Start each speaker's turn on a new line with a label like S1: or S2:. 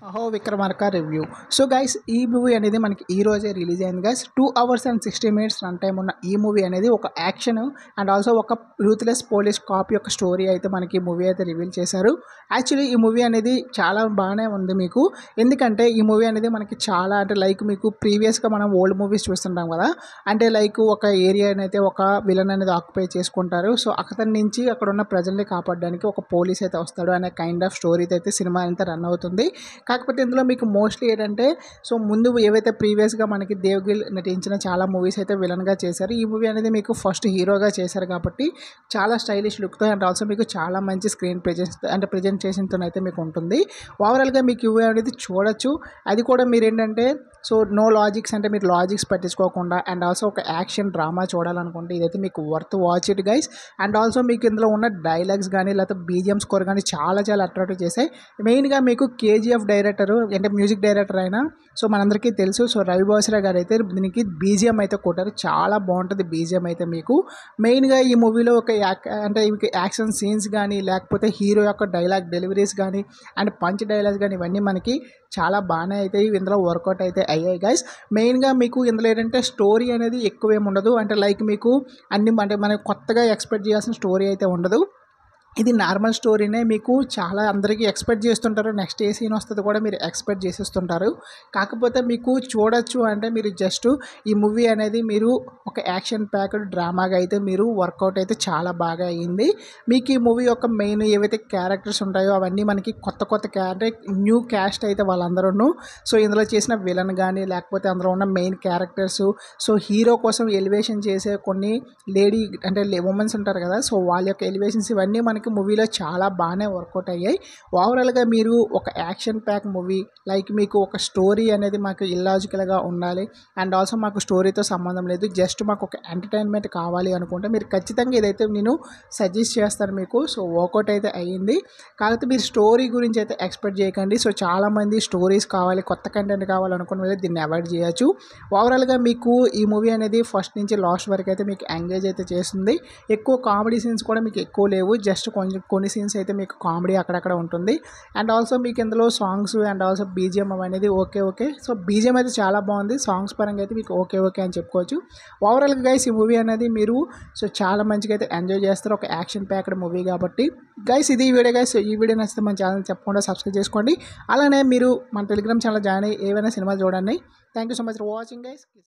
S1: అహో Vikramarka review. So guys, ఈ movie అనేది మనకి ఈ రోజే రిలీజ్ అయింది guys. 2 hours and 60 minutes run time ఉన్న ఈ మూవీ అనేది ఒక యాక్షన్ అండ్ ఆల్సో ఒక రూత్లెస్ పోలీస్ కాప్ యొక్క స్టోరీ అయితే మనకి మూవీ అయితే రివీల్ చేశారు. యాక్చువల్లీ ఈ మూవీ అనేది చాలా బాగానే ఉంది మీకు. ఎందుకంటే ఈ మూవీ అనేది మనకి చాలా అంటే లైక్ మీకు ప్రీవియస్గా మనం ఓల్డ్ మూవీస్ చూస్తుంటాం కదా, అంటే లైక్ ఒక ఏరియాని అయితే ఒక విలన్ అనేది ఆక్యుపై చేసుకుంటారు. సో అతని నుంచి అక్కడ ఉన్న ప్రజల్ని కాపాడడానికి ఒక పోలీస్ అయితే వస్తాడు అనే కైండ్ ఆఫ్ స్టోరీ అయితే సినిమా అయితే రన్ అవుతుంది. కాకపోతే ఇందులో మీకు మోస్ట్లీ ఏంటంటే, సో ముందు ఏవైతే ప్రీవియస్గా మనకి దేవ్గిల్ నటించిన చాలా మూవీస్ అయితే విలన్గా చేశారు. ఈ మూవీ అనేది మీకు ఫస్ట్ హీరోగా చేశారు కాబట్టి చాలా స్టైలిష్ లుక్తో అండ్ ఆల్సో మీకు చాలా మంచి స్క్రీన్ ప్రెజెన్స్ అంటే ప్రజెంటేషన్తో అయితే మీకు ఉంటుంది. ఓవరాల్గా మీకు ఈ మూవీ అనేది చూడొచ్చు. అది కూడా మీరు ఏంటంటే, సో నో లాజిక్స్ అంటే మీరు లాజిక్స్ పట్టించుకోకుండా అండ్ ఆల్సో ఒక యాక్షన్ డ్రామా చూడాలనుకుంటే ఇదైతే మీకు worth watch it guys. And also మీకు ఇందులో ఉన్న డైలాగ్స్ కానీ లేకపోతే బీజిఎం స్కోర్ కానీ చాలా చాలా అట్రాక్టివ్ చేశాయి. మెయిన్గా మీకు కేజీఎఫ్ డైరెక్టర్ అంటే మ్యూజిక్ డైరెక్టర్ అయినా సో మనందరికీ తెలుసు. సో రవి బాస్రా గారు అయితే దీనికి బీజిఎం అయితే కొట్టారు. చాలా బాగుంటుంది బీజిఎం అయితే మీకు. మెయిన్గా ఈ మూవీలో ఒక అంటే యాక్షన్ సీన్స్ కానీ లేకపోతే హీరో యొక్క డైలాగ్ డెలివరీస్ కానీ అండ్ పంచ్ డైలాగ్స్ కానీ ఇవన్నీ మనకి చాలా బాగానే అయితే ఇందులో వర్కౌట్ అయితే అయ్యాయి గైస్. మెయిన్గా మీకు ఇందులో ఏంటంటే స్టోరీ అనేది ఎక్కువేమి ఉండదు. అంటే లైక్ మీకు అన్ని అంటే మనకు కొత్తగా ఎక్స్పెక్ట్ చేయాల్సిన స్టోరీ అయితే ఉండదు. ఇది నార్మల్ స్టోరీనే. మీకు చాలా అందరికీ ఎక్స్పెక్ట్ చేస్తుంటారు, నెక్స్ట్ ఏ సీన్ వస్తుంది కూడా మీరు ఎక్స్పెక్ట్ చేసేస్తుంటారు. కాకపోతే మీకు చూడొచ్చు అంటే మీరు జస్ట్ ఈ మూవీ అనేది మీరు ఒక యాక్షన్ ప్యాక్డ్ డ్రామాగా అయితే మీరు వర్కౌట్ అయితే చాలా బాగా అయ్యింది. మీకు ఈ మూవీ యొక్క మెయిన్ ఏవైతే క్యారెక్టర్స్ ఉంటాయో అవన్నీ మనకి కొత్త అంటే న్యూ క్యాస్ట్ అయితే వాళ్ళందరూ. సో ఇందులో చేసిన విలన్ కానీ లేకపోతే అందులో ఉన్న మెయిన్ క్యారెక్టర్స్, సో హీరో కోసం ఎలివేషన్ చేసే కొన్ని లేడీ అంటే ఉమెన్స్ ఉంటారు కదా, సో వాళ్ళ యొక్క ఎలివేషన్స్ ఇవన్నీ మనకి మూవీలో చాలా బాగానే వర్కౌట్ అయ్యాయి. ఓవరాల్గా మీరు ఒక యాక్షన్ ప్యాక్ మూవీ లైక్ మీకు ఒక స్టోరీ అనేది మాకు ఇల్లాజికల్గా ఉండాలి అండ్ ఆల్సో మాకు స్టోరీతో సంబంధం లేదు, జస్ట్ మాకు ఒక ఎంటర్టైన్మెంట్ కావాలి అనుకుంటే మీరు ఖచ్చితంగా ఇదైతే నేను సజెస్ట్ చేస్తాను మీకు. సో వర్కౌట్ అయితే అయ్యింది. కాకపోతే మీరు స్టోరీ గురించి అయితే ఎక్స్పెక్ట్ చేయకండి. సో చాలామంది స్టోరీస్ కావాలి, కొత్త కంటెంట్ కావాలనుకున్న వాళ్ళు దీన్ని అవాయిడ్ చేయొచ్చు. ఓవరాల్గా మీకు ఈ మూవీ అనేది ఫస్ట్ నుంచి లాస్ట్ వరకు అయితే మీకు ఎంగేజ్ అయితే చేస్తుంది. ఎక్కువ కామెడీ సీన్స్ కూడా మీకు ఎక్కువ లేవు, జస్ట్ కొంచెం కొన్ని సీన్స్ అయితే మీకు కామెడీ అక్కడక్కడ ఉంటుంది. అండ్ ఆల్సో మీకు ఇందులో సాంగ్స్ అండ్ ఆల్సో బీజిఎం అనేది ఓకే. సో బీజిఎం అయితే చాలా బాగుంది. సాంగ్స్ పరంగా అయితే మీకు ఓకే అని చెప్పుకోవచ్చు. ఓవరాల్గా గైస్ ఈ మూవీ అనేది మీరు సో చాలా మంచిగా అయితే ఎంజాయ్ చేస్తారు, ఒక యాక్షన్ ప్యాక్డ్ మూవీ కాబట్టి. గైస్ ఇది ఈ వీడియో గైస్. ఈ వీడియో నచ్చితే మన ఛానల్ చెప్పకుండా సబ్స్క్రైబ్ చేసుకోండి. అలానే మీరు మన టెలిగ్రామ్ ఛానల్ జాయిన్ అయ్యి ఏవైనా సినిమాలు చూడండి. Thank you so much for watching guys.